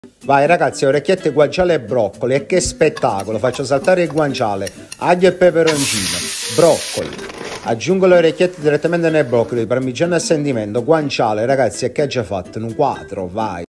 Vai ragazzi, orecchiette, guanciale e broccoli. E che spettacolo! Faccio saltare il guanciale, aglio e peperoncino, broccoli. Aggiungo le orecchiette direttamente nei broccoli, parmigiano a sentimento, guanciale, ragazzi, e che ha già fatto? Un 4, vai.